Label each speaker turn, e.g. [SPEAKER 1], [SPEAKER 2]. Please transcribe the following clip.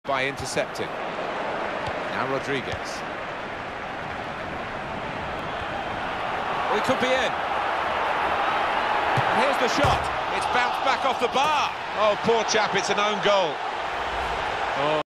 [SPEAKER 1] by intercepting. Now Rodriguez. Well, he could be in. And here's the shot. It's bounced back off the bar. Oh, poor chap, it's an own goal. Oh.